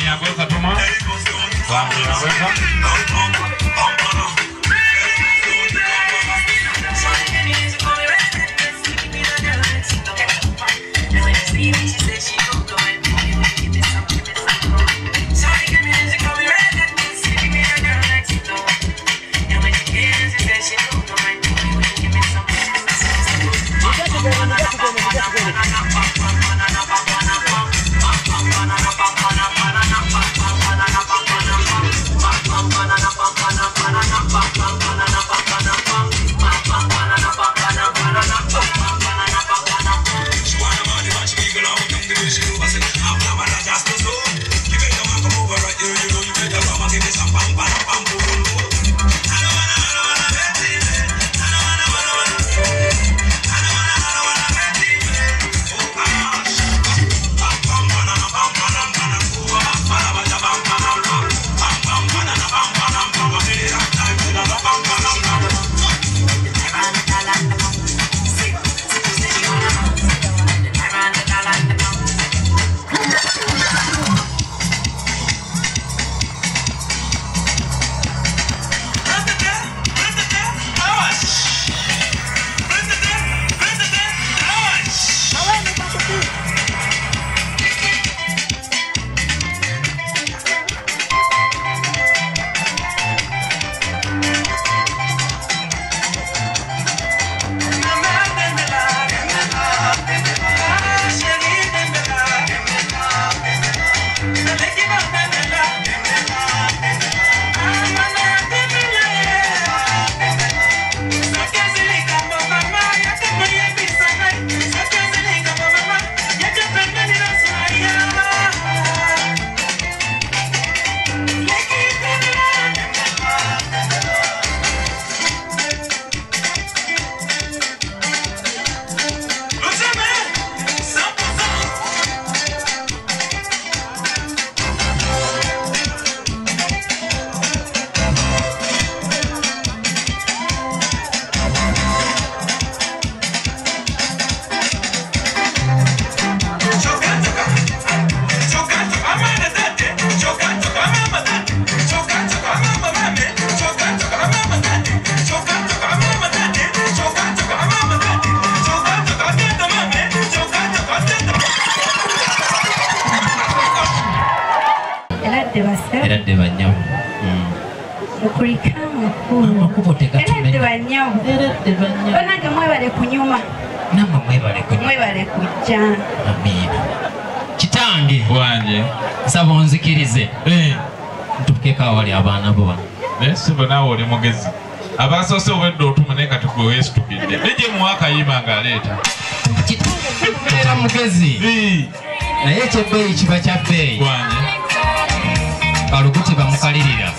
Yago Katuma. Kitange wanje saba onzikirize ntukeka wali abaana bo nesibo nawe oli mugezi abasoose obedde otumune kati gwe weesitubidde nije muwaka yima ng'aleeta kitange mugezi naye ekyebbeeyi kiba kya bbeeyi wanje baluguti bamukalirira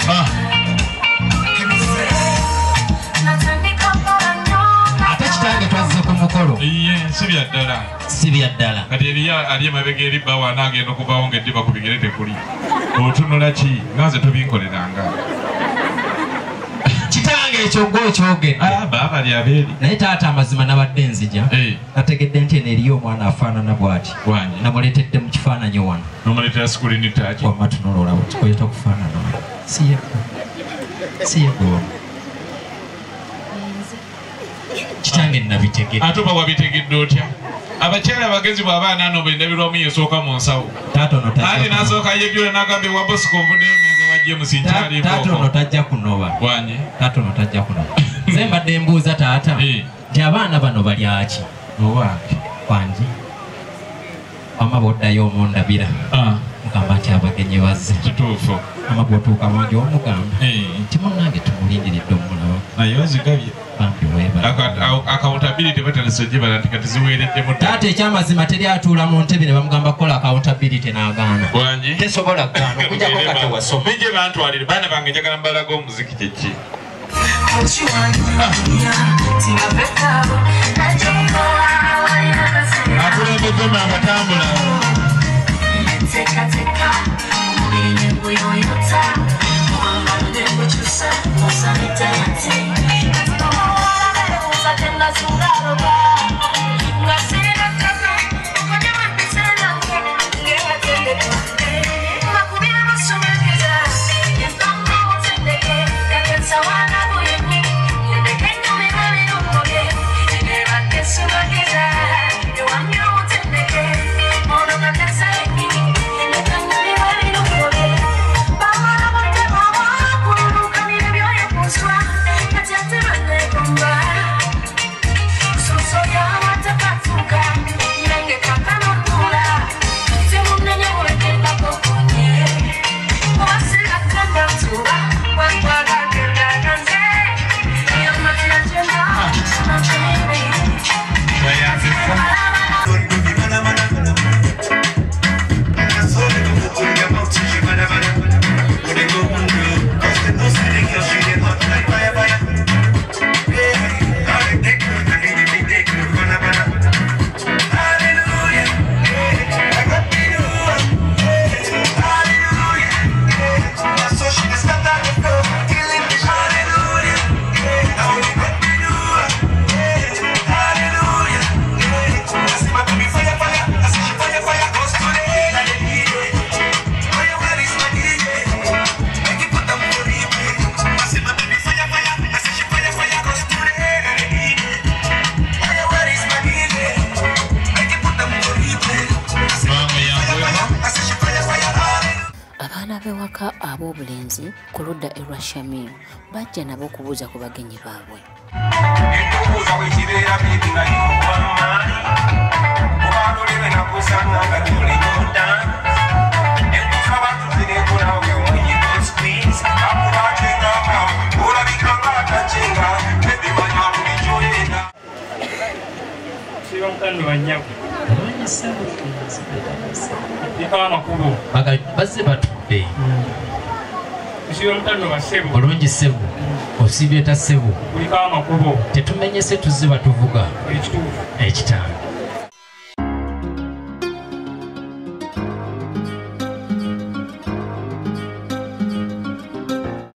ate kitange twazze ku mukolo si bya ddala kati ali emabega eri bbawo anaagenda okuvaawo ng'eddiba ku bigere tekuli otunula ki naze tubinkoleranga kitange ekyo ng'okyogedde baabali abeeri naye taata amazima nabadde nzija nategedde nti eno eriyo omwana afaanana bw'ati namuleetedde mu kifaananyi wano nomuleetera sikulini taaki wamma tunolola kikoyeta okufaanana si yegwo kitange nabitegedde ate oba wabitegedde otya abakyala bagezi bw'abaana ano bendabirwamu yesooka mu nsawo ati nasooka yegyola nagambye wabosika ovuddeyo ngenze wajje musikyaliiko taatono tajja kunoba wanye taatono tajja kunoba nze mbadde mbuuza taata nti abaana bano balyaki owaake wangi wama bw'oddayo omundabira mugamba nti abagenyi bazze kituufu ama bw'otuuka wangi omugamba nti munnange tumulindiridde omulaba naye ozigabye accountability batalesojje bala kati ziweereddemu taata ekyamazima teri atuula mu ntebe ne bamugamba kukola accountability n'agaana tesobola gaana okujjako kati wasoma bijje bantwalire baana bange njagala mbalaga omuziki kyeki akulembezemu abatambula abewaka ab'obulenzi ku ludda erwa Shamiru bajja nabo okubuuza ku bagenyi baabwe. Bazze batudde olungi ssebo osibyeta ssebo tetumenyese tuzze batuvuga ekitanga